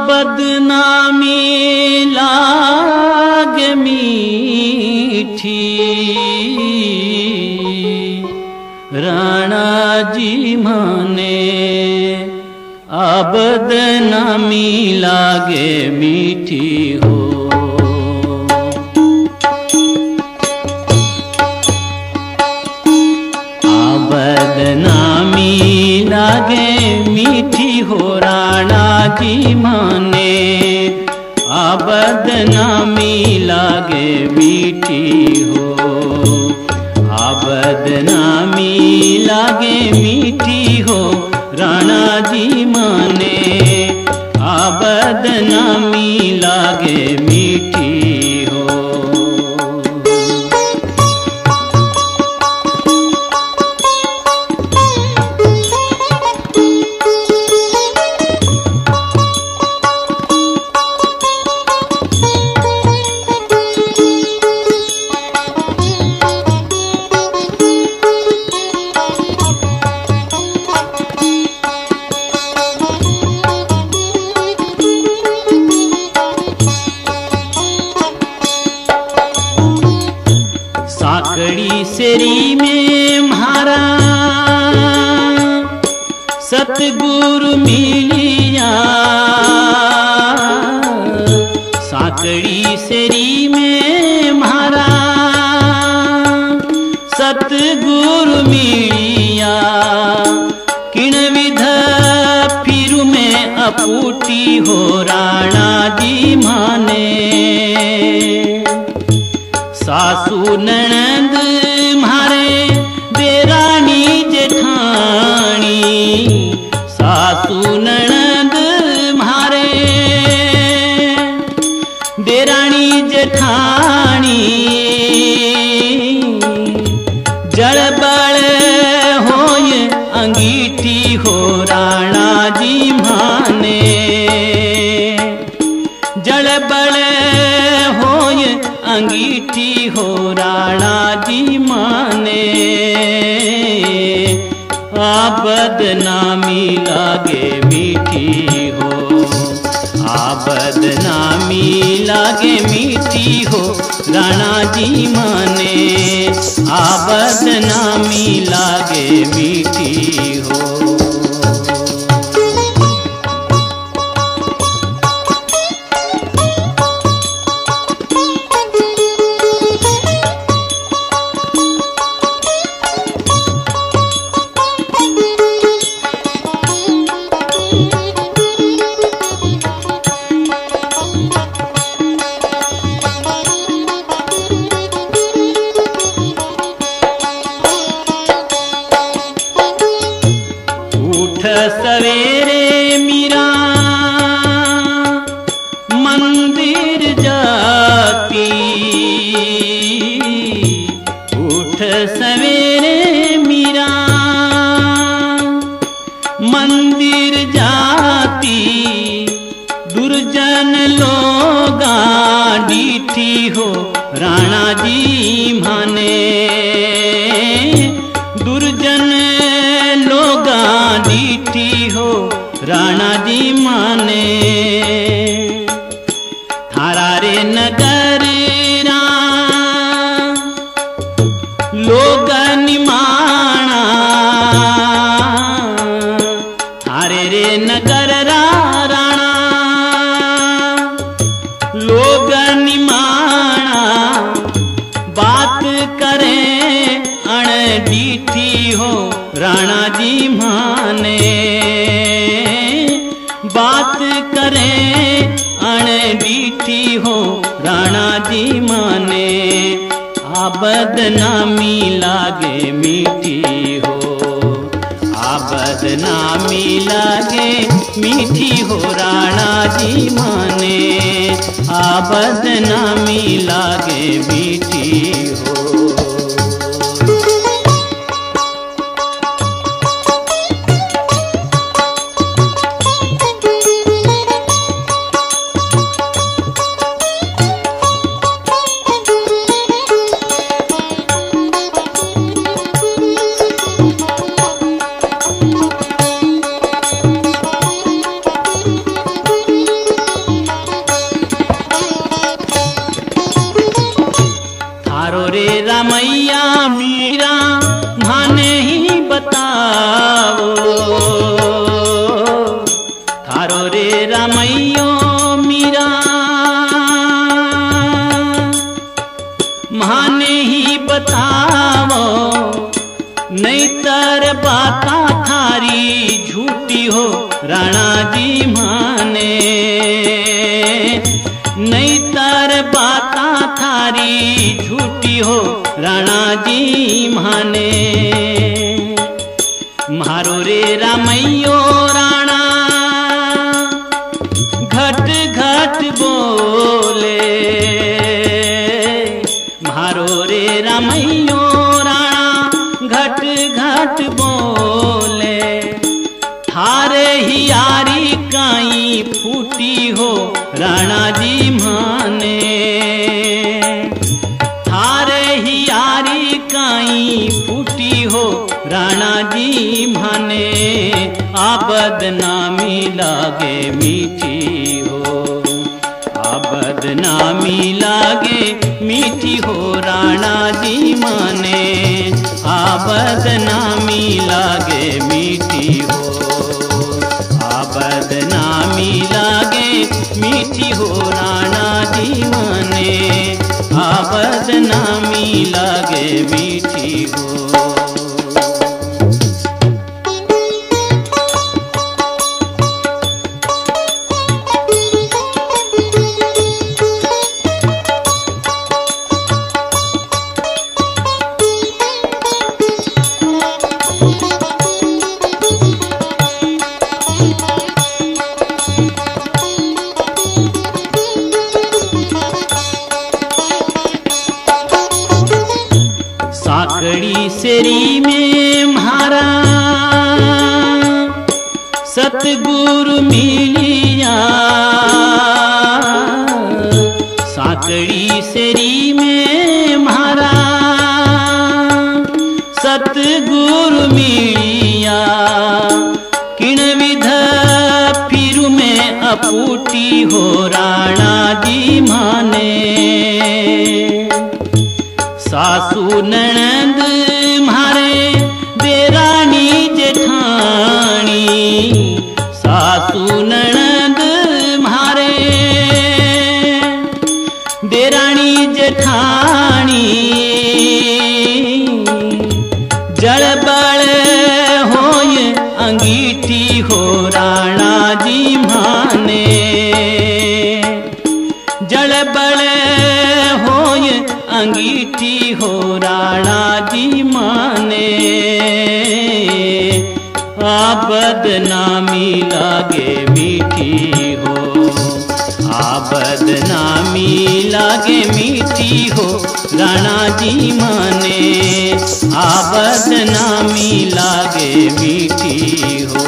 बदनामी लाग मीठी, राणा जी माने आ बदनामी लागे मीठी हो। आ बदनामी लागे मीठी हो, राणा जी माने आ बदनामी लागे मीठी हो। आ बदनामी लागे मीठी हो, राणा जी माने आ बदनामी लागे मीठी हो। साकड़ी सेरी में म्हारा सतगुरु मिलिया, साकड़ी सेरी में म्हारा सतगुरु मिलिया। किण विध फिरू में अपूटी हो, राणा जी माने सासू ननद म्हारे देरानी जेठानी, सासू ननद म्हारे देरानी जेठानी। जड़बड़ होय अंगीठी हो, राणा जी माने जड़बड़ होय अंगीठी हो, राणा जी माने आ बदनामी लागे मीठी हो। आ बदनामी लागे मीठी हो, राणा जी माने आ बदनामी लागे मीठी हो। सवेरे मीरा मंदिर जाती, उठ सवेरे मीरा मंदिर जाती। दुर्जन लोगा डीठी हो, राणा जी माने दुर्जन लोगा डीठी हो, राणा जी माने थारा रे नगर लोग निमाणा, थारे रे नगर राणा लोग निमाणा। बात करे अण डीठी हो, राणा जी माने बात करे अण डीठी हो, राणा जी माने आ बदनामी लागे मीठी हो। आ बदनामी लागे मीठी हो, राणा जी माने आ बदनामी लागे मीठी हो। बतावो थारो रे रामैयो मीरा माने ही बतावो नहीं तर बाता थारी झूठी हो राणा जी माने नहीं तर बाता थारी झूठी हो राणा जी माने मारो रे रामैयो राणा घट घट बोले मारो रे रामैयो राणा घट घट बोले थारे ही यारी काई फूटी हो राणा जी माने थारे ही यारी काई फूटी हो राणा जी माने आ बदनामी लागे मीठी हो आ बदनामी लागे मीठी हो राणा जी माने आ बदनामी लागे मीठी हो आ बदनामी लागे मीठी हो राणा जी माने आ बदनामी लागे मीठी हो। साकड़ी सेरी में म्हारा सतगुरु मिलिया साकड़ी सेरी में म्हारा सतगुरु मिलिया किण विध फिरु में अपूटी हो राणा जी माने सासू ननंद मारे देरानी जेठानी सासू ननंद मारे देरानी जेठानी जड़बड़ होय अंगीठी हो राणा जी माने जड़बड़ होय अंगीठी हो राणा जी माने आ बदनामी लागे मीठी हो आ बदनामी लागे मीठी हो राणा जी माने आ बदनामी लागे मीठी हो।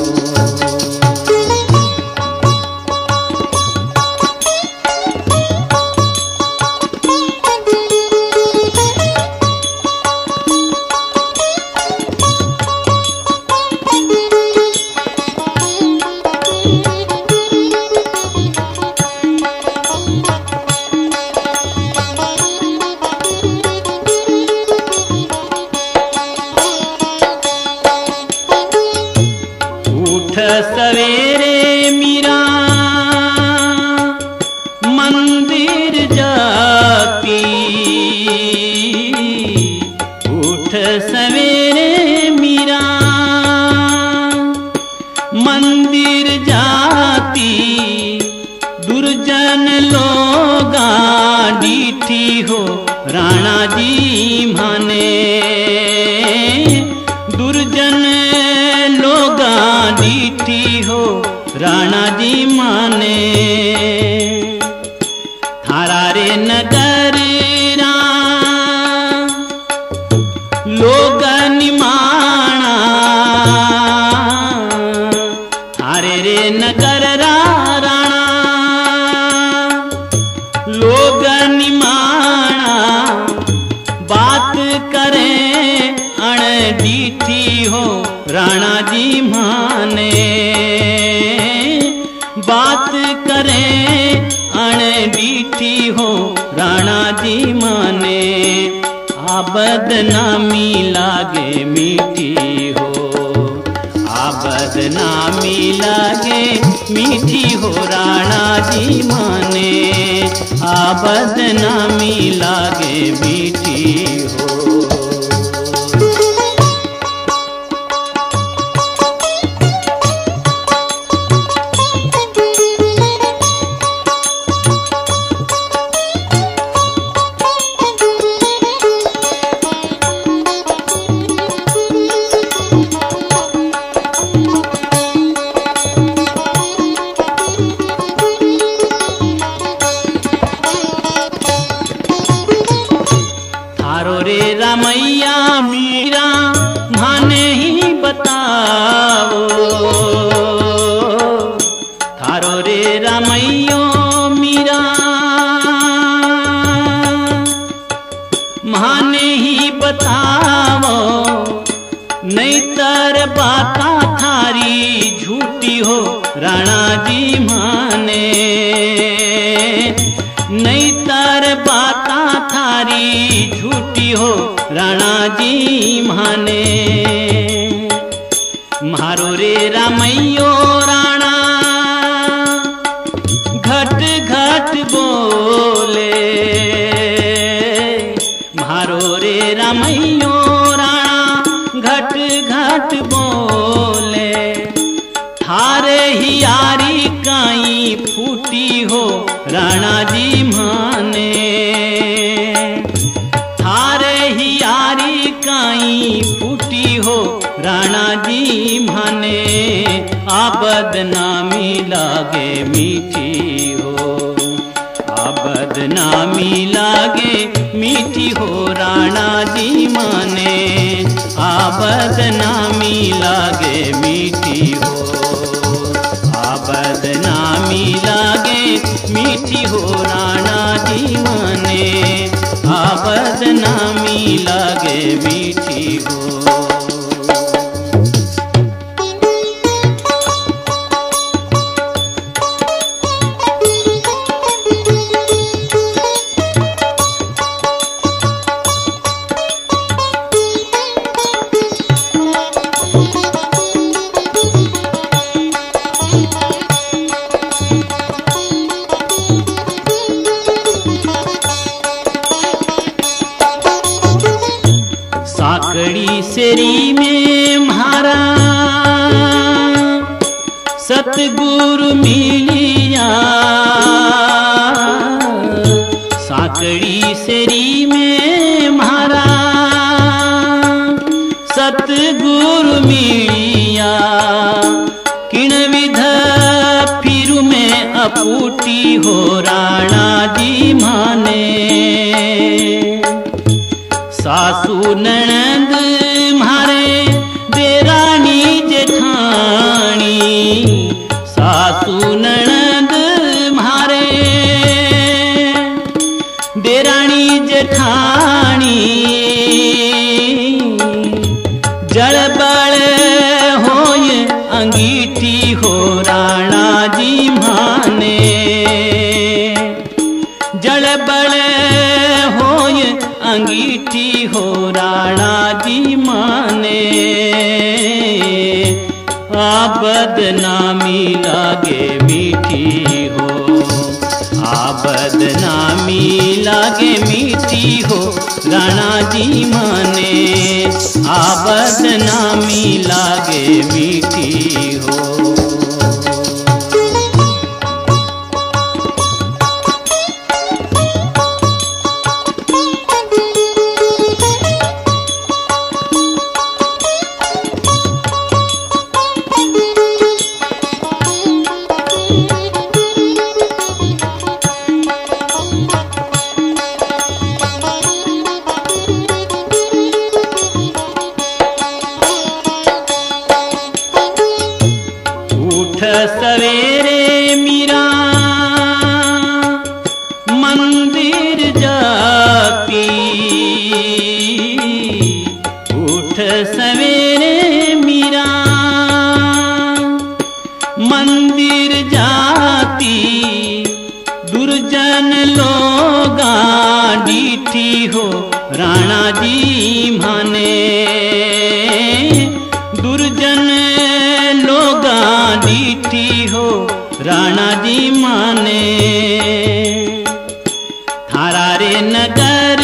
सवेरे मीरा मंदिर जाती उठ सवेरे मीरा मंदिर जाती दुर्जन लोगा डीठी हो राणा जी माने दुर्जन लोगा डीठी हो राणा जी माने थारा रे नगर लोग निमाणा थारे रे नगर राणा लोग निमाणा बात करें अण डीठी हो राणा जी माने बात करें अण डीठी हो राणा जी माने आ बदनामी लागे मीठी हो बदनामी लागे मीठी हो राणा जी माने, आ बदनामी लागे मीठी हो। रामैया मीरा माने ही बताओ, थारो रे रामैयो मीरा माने ही बताओ, नहीं तर बाता थारी झूठी हो राणा जी माने, नहीं तर बाता थारी झूठी हो राणा जी माने। मारो रे रामैयो राणा घट घट बोले, मारो रे रामैयो राणा घट घट बोले, थारे ही यारी काई फूटी हो राणा जी माने, थारे ही यारी काई फूटी हो राणा जी माने, आ बदनामी लागे मीठी हो, आ बदनामी लागे मीठी हो राणा जी माने, आ बदनामी लागे मीठी हो, आ बदनामी लागे मीठी हो राणा जी माने, आ बदनामी लागे मीठी हो। साकड़ी सेरी में म्हारा सतगुरु मिलिया, साकड़ी सेरी में म्हारा सतगुरु मिलिया, किण विध फिर में अपूटी हो राणा जी माने, सासू ननद म्हारे देरानी जेठानी, सासू ननद म्हारे देरानी जेठानी, जड़बड़ होय अंगीठी हो राणा जी माने, जड़बड़ होय अंगीठी हो राणा जी माने, आ बदनामी लागे मीठी हो, आ बदनामी लागे मीठी हो राणा जी माने, आ बदनामी लागे मीठी हो। सवेरे मीरा मंदिर जाती, उठ सवेरे मीरा मंदिर जाती, दुर्जन लोगा डीठी हो राणा जी माने, दुर्जन राणा जी माने। थारा रे नगर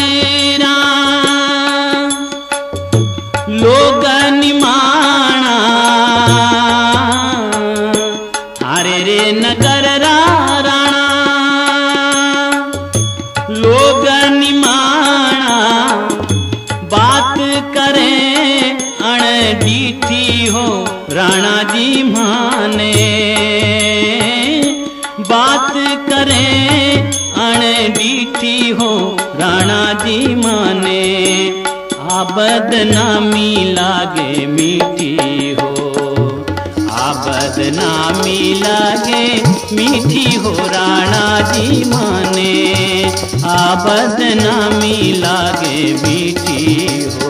लोग निमाणा, थारे रे नगर राणा लोग निमाणा। बात करे अणडीठी हो राणा जी माने। बात करे अणडीठी हो राणा जी माने। आ बदनामी लागे मीठी हो, आ बदनामी लागे मीठी हो राणा जी माने। आ बदनामी लागे मीठी हो।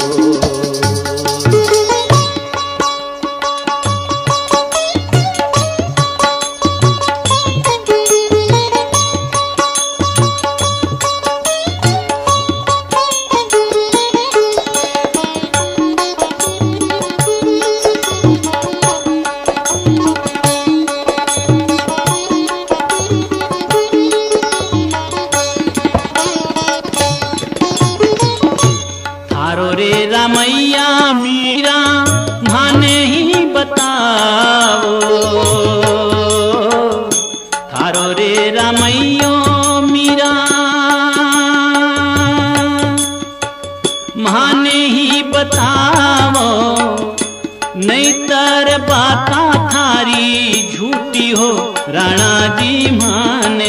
रामैया मीरा माने ही बताओ। थारो रे रामैयो मीरा माने ही बताओ। नहीं तर बाता थारी झूठी हो राणा जी माने।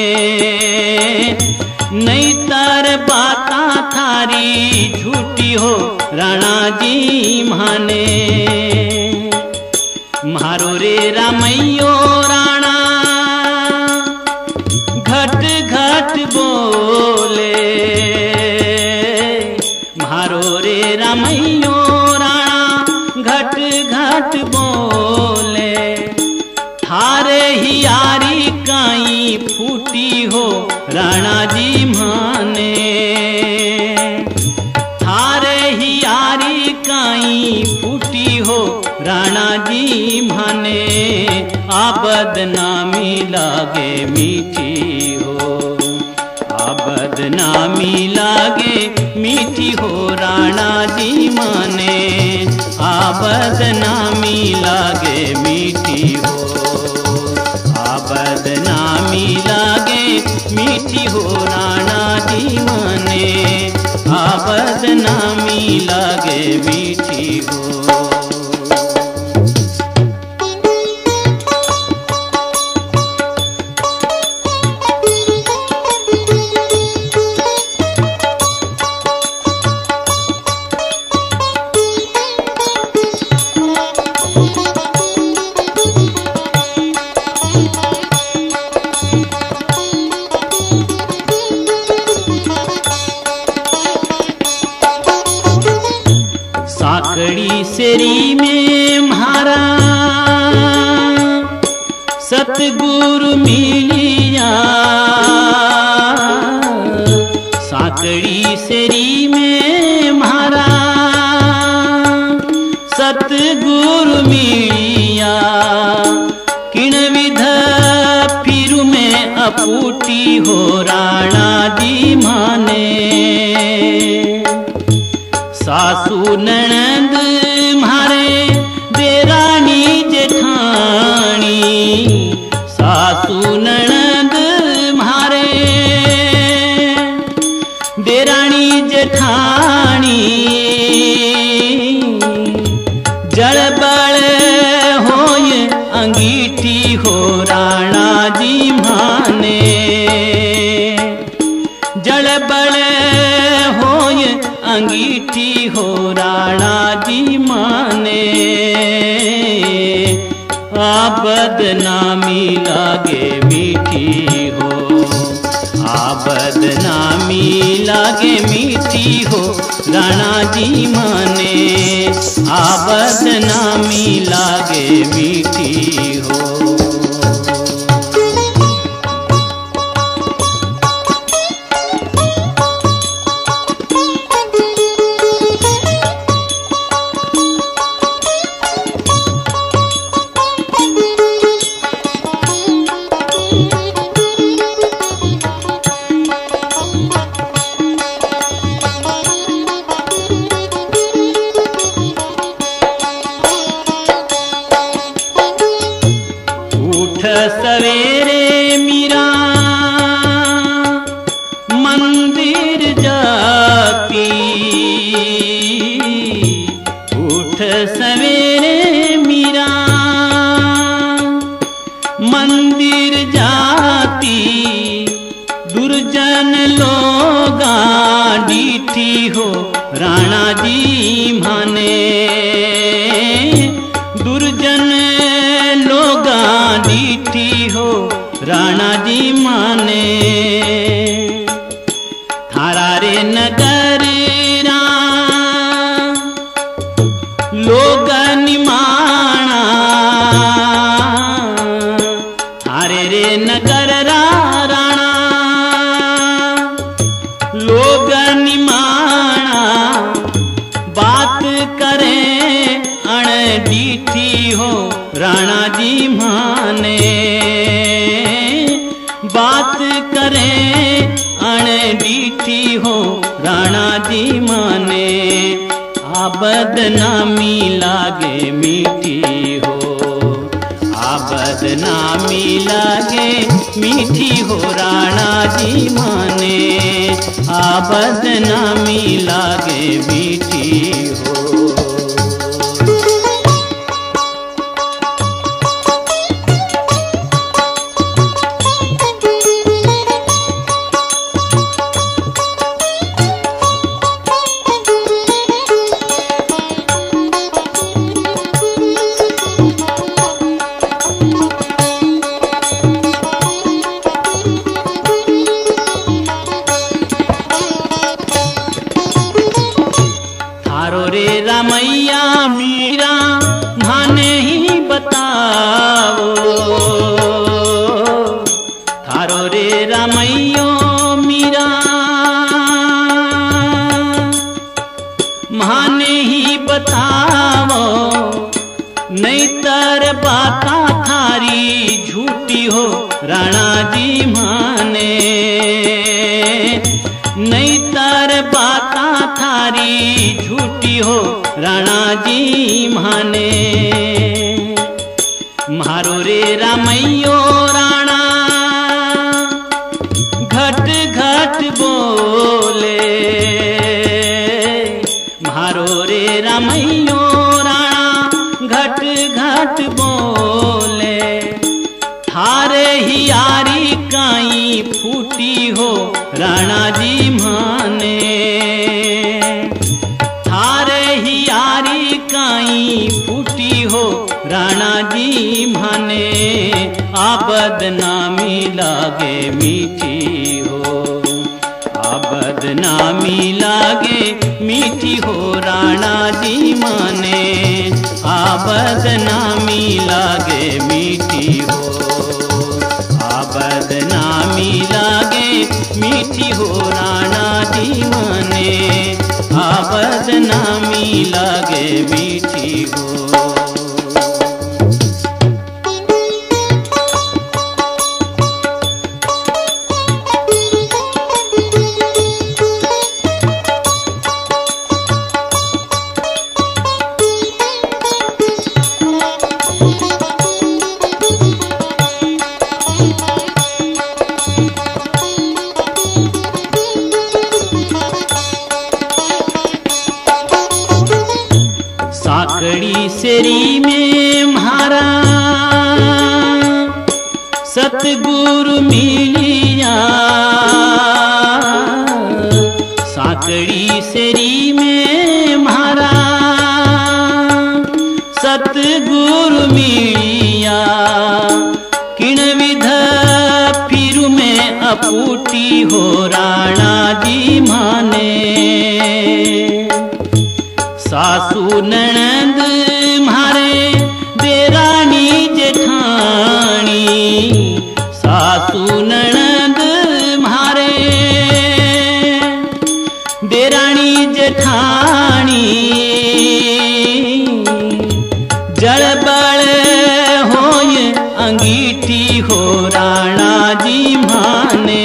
नहीं तर बाता थारी झूठी हो राणा जी माने। मारो रे रामैयो राणा घट घट बोले। मारो रे रामैयो राणा घट घट बोले। थारे ही यारी काई फूटी हो राणा जी माने। थारे ही यारी काई फूटी हो राणा जी माने। आ बदनामी लागे मीठी हो, आ बदनामी लागे मीठी हो राणा जी माने। आ बदनामी लागे मीठी हो, आ बदनामी लागे मीठी हो राणा जी माने। आ बदनामी लागे मीठी हो। साकड़ी सेरी में म्हारा सतगुरु मिलिया। साकड़ी सेरी में म्हारा सतगुरु मिलिया। किण विध फिरु में अपूटी हो राणा जी माने। सासू ननद म्हारे देरानी जेठानी। सासू ननद म्हारे देरानी जेठानी। जड़बड़ होय अंगीठी हो राणा जी माने। जड़बड़ होय अंगीठी हो राणा जी माने। आ बदनामी लागे मीठी हो, आ बदनामी लागे मीठी हो राणा जी माने। आ बदनामी लागे मीठी हो। सवेरे मीरा मंदिर जाती, उठ सवेरे मीरा मंदिर जाती, दुर्जन लोगा डीठी हो राणा जी माने, दुर्जन लोगा डीठी हो राणा जी माने। थारा रे नगर रा लोग निमाणा, थारे रे नगर रा राणा लोग निमाणा, बात करें अण डीठी हो राणा जी माने, बात करें अण डीठी हो राणा जी माने। आ बदनामी लागे मीठी हो, आ बदनामी लागे मीठी हो राणा जी माने, आ बदनामी लागे मीठी हो। रामैया मीरा माने ही बताओ, थारो रे रामैयो मीरा माने ही बताओ, नहीं तर बाता थारी झूठी हो राणा जी माने, नहीं तर बाता थारी झूठी हो राणा जी माने। मारो रे रामैयो राणा घट घट बोले, मारो रे रामैयो राणा घट घट बोले, थारे ही यारी काई फूटी हो राणा जी माने, थारे ही यारी काई फूटी हो राणा जी माने। आ बदनामी लागे मीठी हो, आ बदनामी लागे मीठी हो राणा जी माने, आ बदनामी लागे मीठी हो, आ बदनामी लागे मीठी हो राणा जी माने, आ बदनामी लागे मीठी हो। साकड़ी सेरी में म्हारा सतगुरु मिलिया, साकड़ी सेरी में म्हारा सतगुरु मिलिया, किण विध फिर में अपूटी हो राणा जी माने, सासू ननद म्हारे देरानी जेठानी, सासू ननद म्हारे देरानी जेठानी, जड़बड़ होय अंगीठी हो राणा जी माने,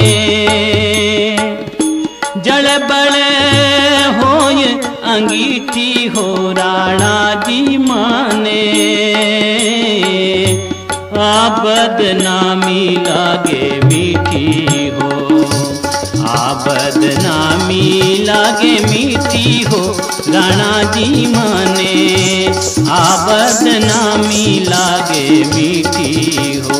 जड़बड़ होय अंगीठी हो राणा जी माने। आ बदनामी लागे मीठी हो, बदनामी लागे मीठी हो राणा जी माने, बदनामी लागे मीठी हो।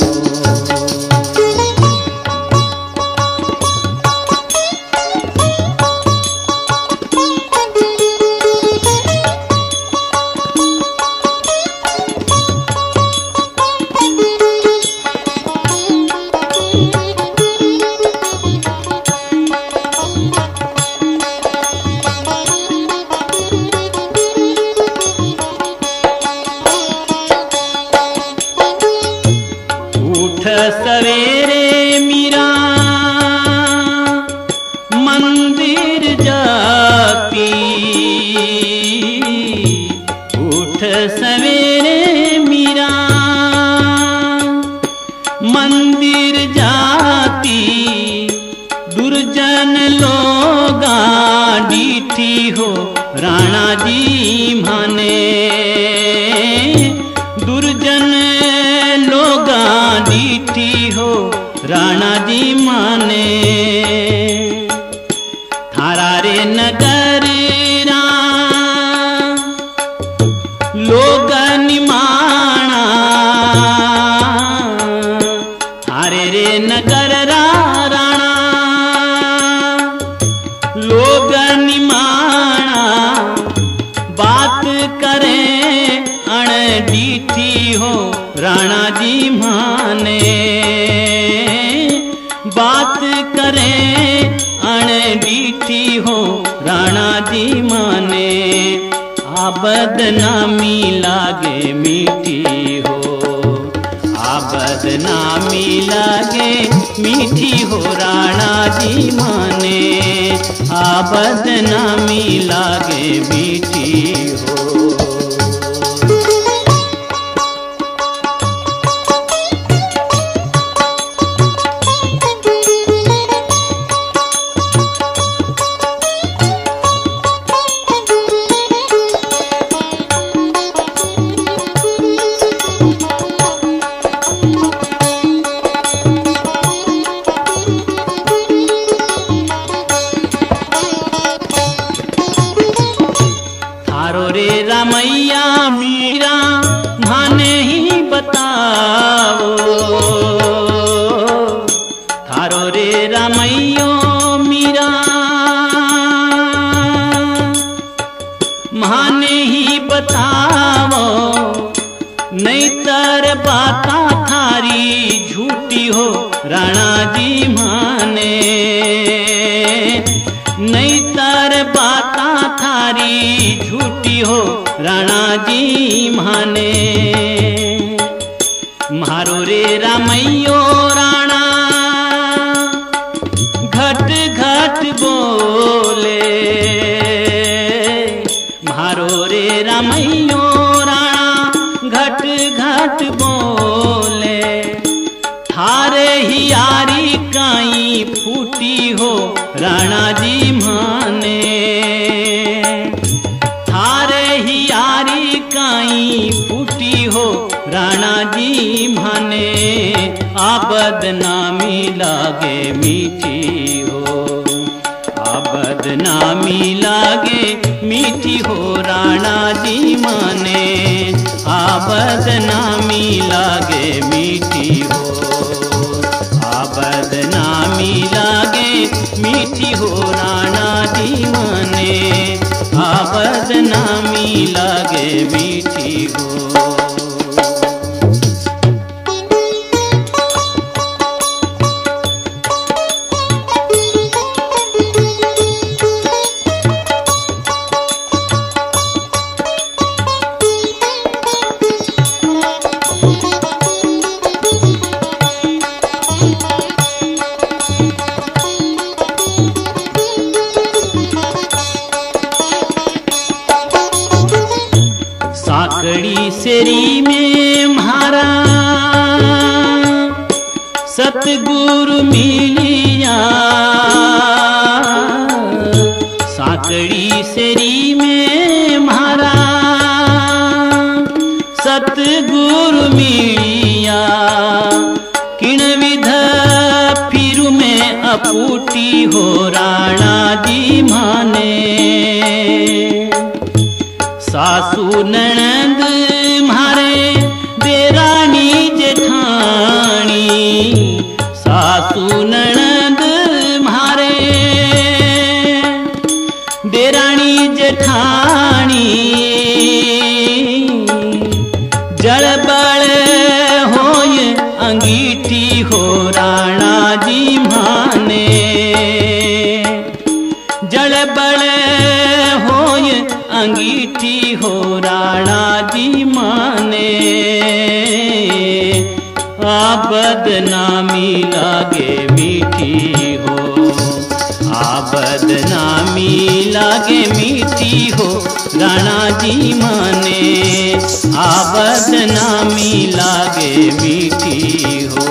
सवेरे मीरा मंदिर जाती, उठ सवेरे मीरा मंदिर जाती, दुर्जन लोगा डीठी हो राणा जी माने, दुर्जन लोगा डीठी हो राणा जी माने। थारा रे नगर लोग निमाणा, थारे रे नगर राणा लोग निमाणा, बात करे अणडीठी हो राणा जी माने, बात करे अणडीठी हो राणा जी माने, बदनामी लागे मीठी हो, बदनामी लागे मीठी हो राणा जी माने, बदनामी लागे मीठी हो। रे रामैया मीरा माने ही बताओ, थारो रे रामैयो मीरा माने ही बताओ, नहीं तर बाता थारी झूठी हो राणा जी माने, नहीं तर बाता थारी झूठी हो राणा जी माने। मारो रे रामैयो राणा घट घट बोले, मारो रे रामैयो राणा घट घट बोले, थारे ही यारी काई फूटी हो राणा जी माने, थारे ही यारी काई फूटी हो राणा जी माने, बदनामी लागे मीठी हो, बदनामी लागे मीठी हो राणा जी माने, बदनामी लागे मीठी हो, बदनामी लागे मीठी हो राणा जी माने, बदनामी लागे मीठी हो। साकड़ी सेरी में म्हारा सतगुरु मिलिया, साकड़ी सेरी में म्हारा सतगुरु मिलिया, फूटी हो राणा जी माने। सासू ननद मारे देरानी जेठानी, सासू ननद मारे देरानी जेठानी, जड़बड़ होय अंगीठी हो राणा जी माने। जड़बड़ होय अंगीठी हो राणा जी माने। आ बदनामी लागे मीठी हो, आ बदनामी लागे मीठी हो राणा जी माने। आ बदनामी लागे मीठी हो।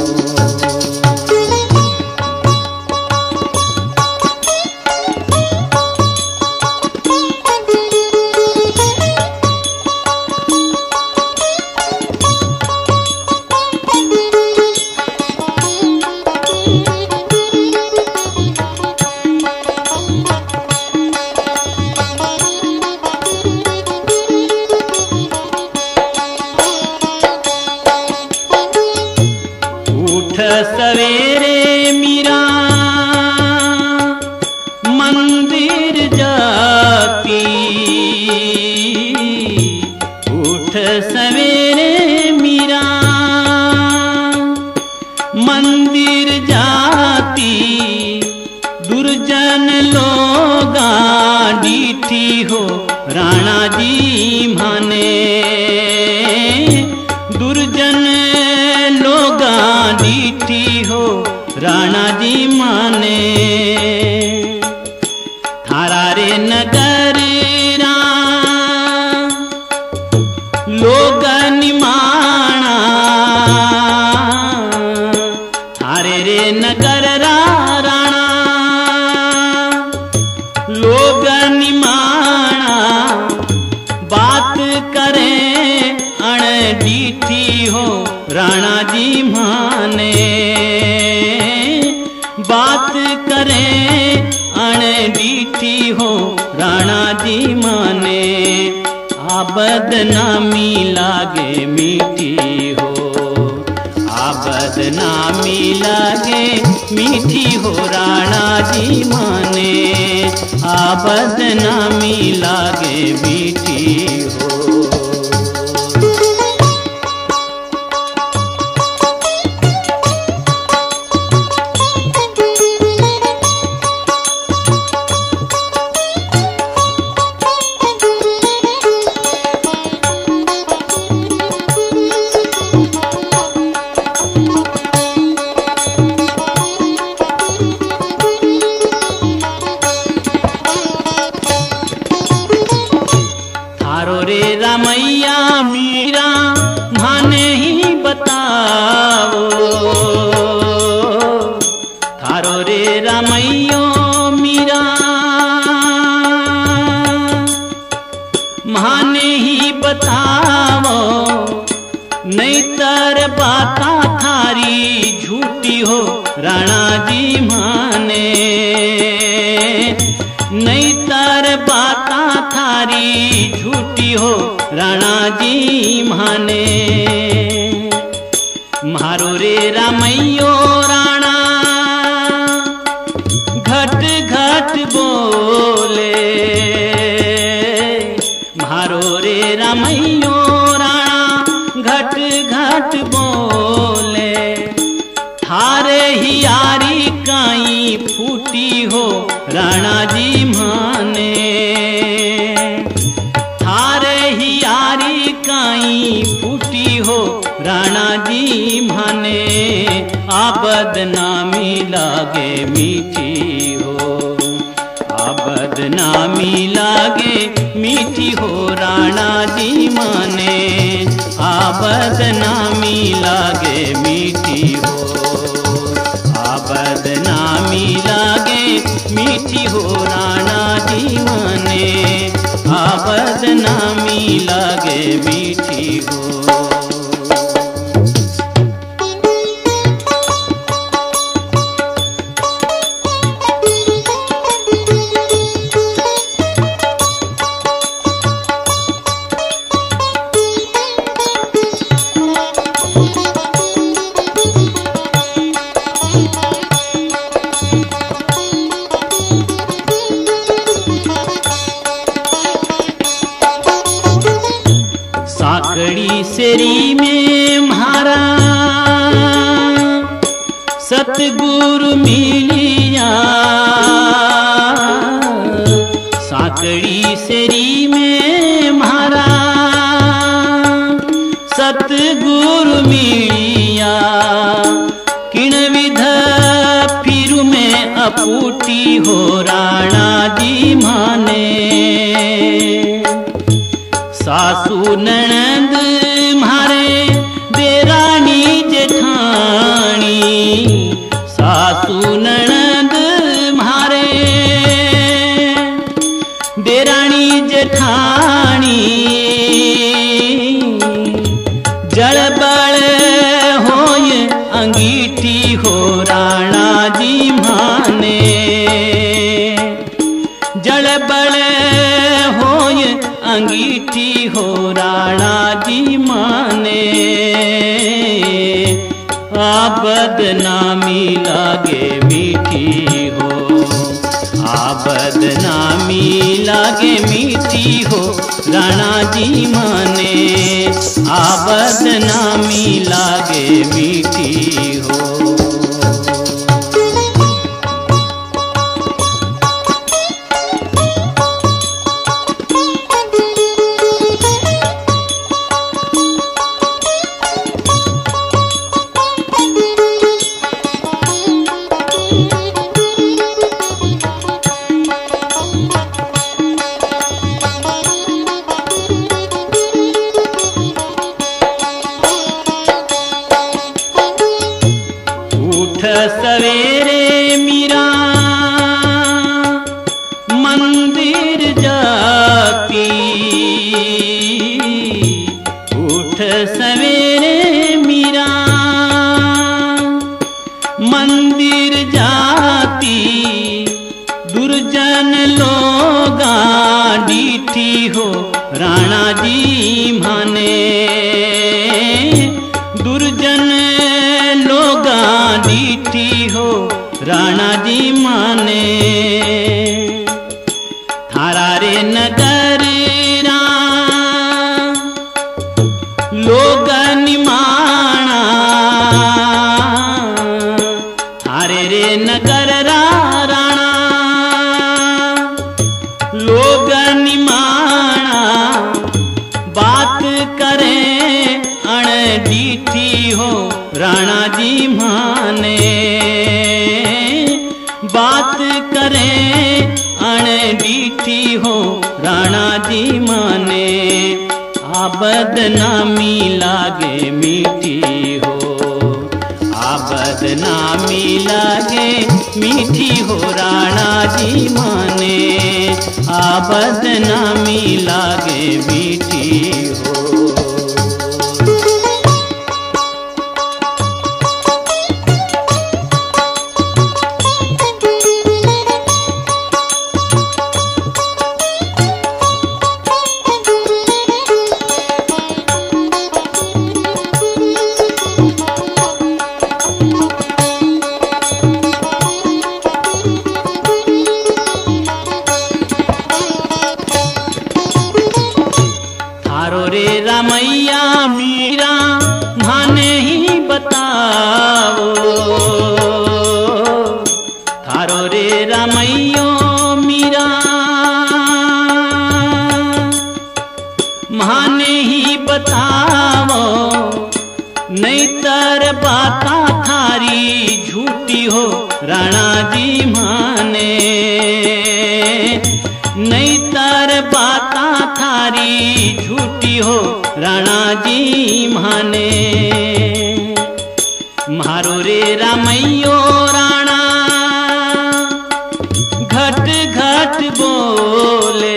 सवेरे मीरा मंदिर जाती, उठ सवेरे मीरा मंदिर जाती। दुर्जन लोगा डीठी हो राणा जी माने। दुर्जन लोगा डीठी हो राणा जी माने। थारा रे नगर रा लोग निमाणा, थारे रे नगर रा राणा लोग निमाणा। बात करें अण डीठी हो राणा जी माने। बात करें अण डीठी हो राणा जी माने। आ बदनामी लागे मीठी हो, आ बदनामी लागे मीठी हो राणा जी माने। आ बदनामी लागे मीठी हो। रामैया मीरा माने ही बताओ। थारो रे रामैयो मीरा माने ही बताओ। नहीं तर बाता थारी झूठी हो राणा जी माने। नहीं तर बाता थारी झूठी हो राणा जी माने। मारो रे रामैयो राणा घट घट बोले। मारो रे रामैयो राणा घट घट बोले। थारे ही यारी काई फूटी हो राणा जी माने। थारे ही यारी काई फूटी हो राणा जी माने। आ बदनामी लागे मीठी हो, आ बदनामी लागे मीठी हो राणा जी माने। आ बदनामी लागे मीठी हो, आ बदनामी लागे मीठी हो राणा जी माने। आ बदनामी लागे मीठी हो। साकड़ी सेरी में म्हारा सतगुरु मिलिया। साकड़ी सेरी में म्हारा सतगुरु मिलिया। किण विध फिर में अपूटी हो राणा जी माने। सासू ननद म्हारे देरानी जेठानी। सासू ननद म्हारे देरानी जेठानी। जड़बड़ होय अंगीठी हो राणा जी माने। जड़बड़ होय अंगीठी हो राणा जी माने। आ बदनामी लागे मीठी हो। आ बदनामी लागे मीठी हो राणा जी माने। आ बदनामी लागे मीठी हो। सवेरे मीरा मंदिर जाती। उठ सवेरे मीरा मंदिर जाती। दुर्जन लोगा डीठी हो राणा जी माने। दुर्जन लोगा डीठी हो राणा जी माने। थारा रे नगर लोग निमाणा। थारे रे नगर राणा लोग निमाणा। बात करे अणडीठी हो राणा जी माने। बात करे अणडीठी हो राणा जी माने। आ बदनामी लागे मीठी हो। आ बदनामी लागे मीठी हो राणा जी माने। आ बदनामी लागे मीठी हो। रे रामैया मीरा माने ही बताओ। थारो रे रामैयो मीरा माने ही बताओ। नहीं तर बाता थारी झूठी हो राणा जी माने। नहीं तर बाता थारी झूठी हो राणा जी माने। मारो रे रामैयो राणा घट घट बोले।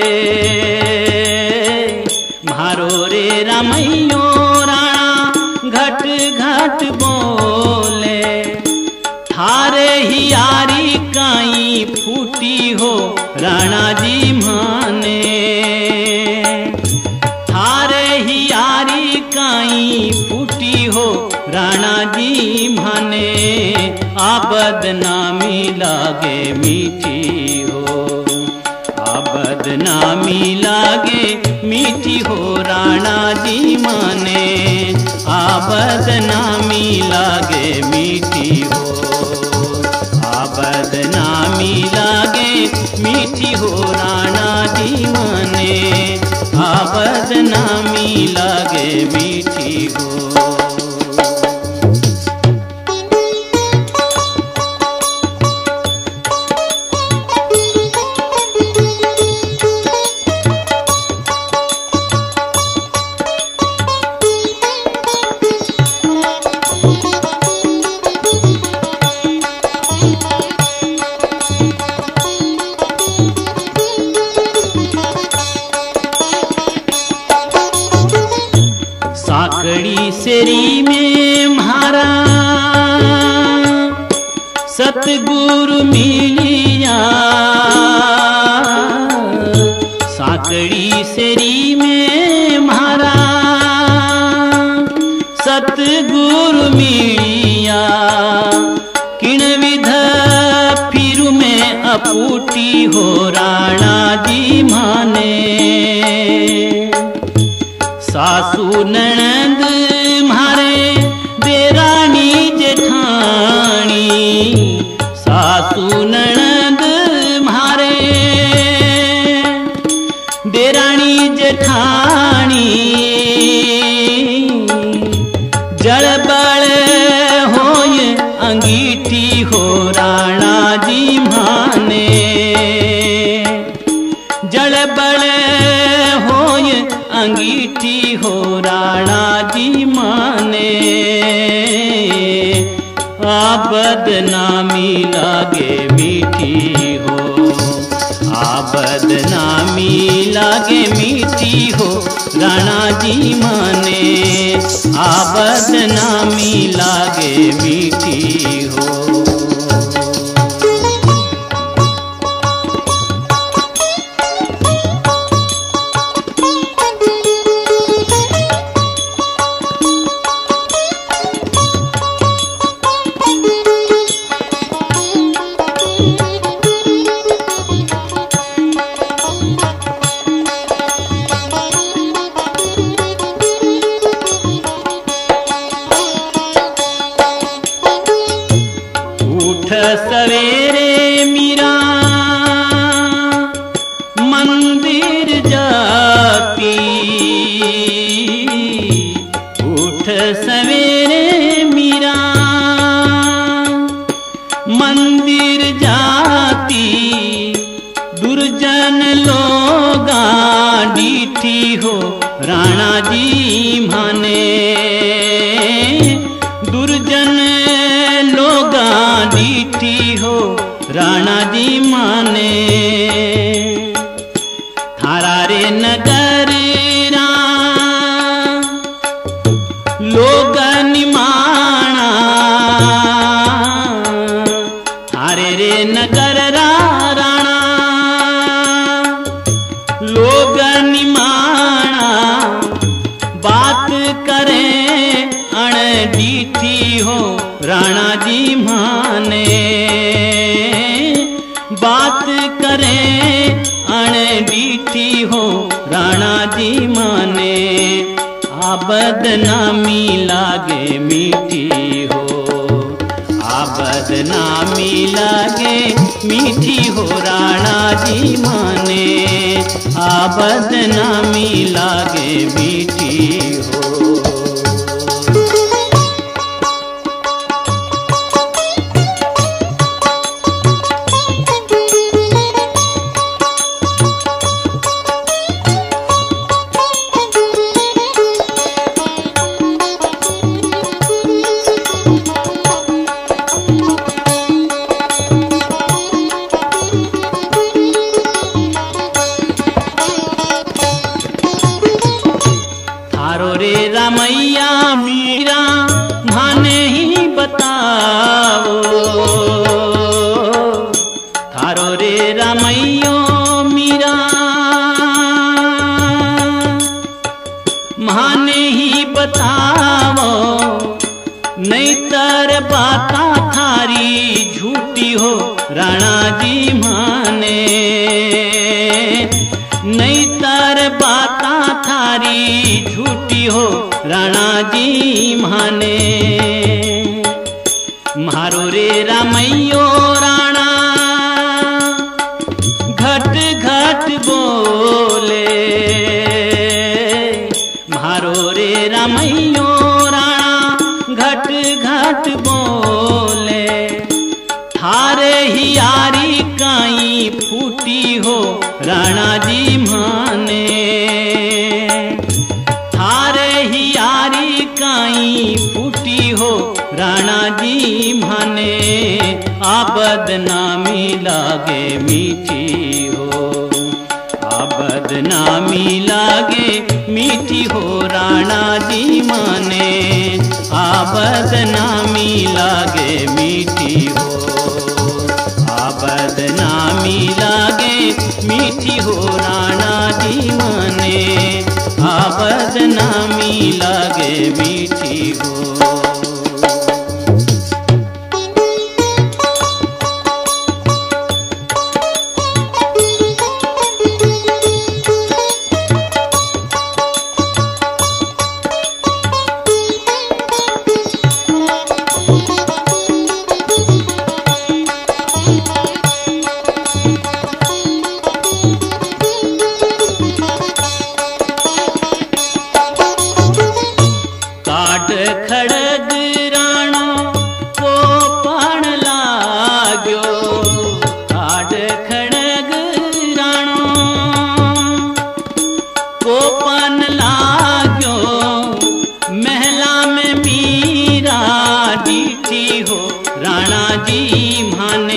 मारो रे रामैयो राणा घट घट बोले। थारे ही यारी काई फूटी हो राणा जी माने। थारे ही यारी काई फूटी हो राणा जी माने। आ बदनामी लागे मीठी हो। आ बदनामी लागे मीठी हो राणा जी माने, आ बदनामी लागे मीठी हो, आ बदनामी लागे मीठी हो राणा जी माने, आ बदनामी लागे मीठी हो। साकड़ी सेरी में म्हारा सतगुरु मिलिया, साकड़ी सेरी में म्हारा सतगुरु मिलिया, किण विध फिर में अपूटी हो राणा जी माने, सासू ननद म्हारे देरानी जेठानी, सासू ननद म्हारे देरानी जेठानी, जड़बड़ होय अंगीठी हो राणा जी माने, जड़बड़ होय अंगीठी हो राणा जी माने, आ बदनामी लागे मीठी हो, आ बदनामी लागे मीठी हो राणा जी माने, आ बदनामी लागे मीठी हो। सवेरे मीरा मंदिर जाती, उठ सवेरे मीरा मंदिर जाती, दुर्जन लोगा डीठी हो राणा जी माने, दुर्जन लोगा डीठी हो राणा जी माने, थारा रे नगर रा लोग निमाणा, थारे रे नगर रा राणा लोग निमाणा, बात करे अण डीठी हो राणा जी माने, बात करे अण डीठी हो राणा जी माने, आ बदनामी लागे मीठी हो, आ बदनामी लागे मीठी हो राणा जी माने, आ बदनामी लागे मीठी हो। रामैया मीरा माने ही बताओ, थारो रे रामैयो मीरा माने ही बताओ, नहीं तर बाता थारी झूठी हो राणा जी माने, नहीं तर बाता हो राणा जी माने। मारो रे रामैयो राणा घट घट बोले। मारो रे रामैयो राणा घट घट बोले। थारे ही यारी काई फूटी हो राणा जी माने। थारे ही यारी काई फूटी हो राणा जी माने। आ बदनामी लागे मीठी हो, आ बदनामी लागे मीठी हो राणा जी माने। आ बदनामी लागे मीठी हो, आ बदनामी लागे मीठी हो राणा जी माने। आ बदनामी लागे मीठी हो। खड़ग राणो को पण लाग्यो। काड खड़ग राणो को पण लाग्यो। महला में मीरा डीठी हो राणा जी माने।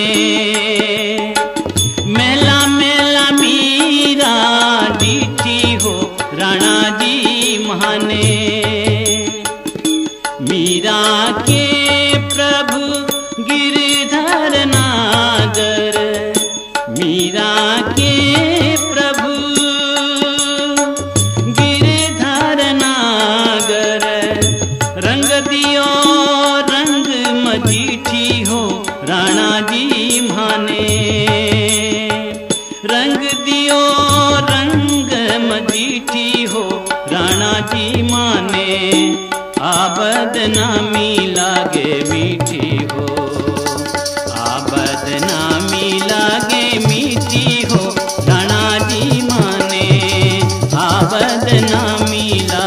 महला मेला मीरा डीठी हो राणा जी माने। मीरा के प्रभु गिरधर नागर। मीरा के प्रभु गिरधर नागर। रंग दियो रंग मजीठी हो राणा जी माने। रंग दियो रंग मजीठी हो राणा जी माने। आ बदनामी लागे मीठी हो, आ बदनामी लागे मीठी हो राणा जी माने। आ बदनामी लागे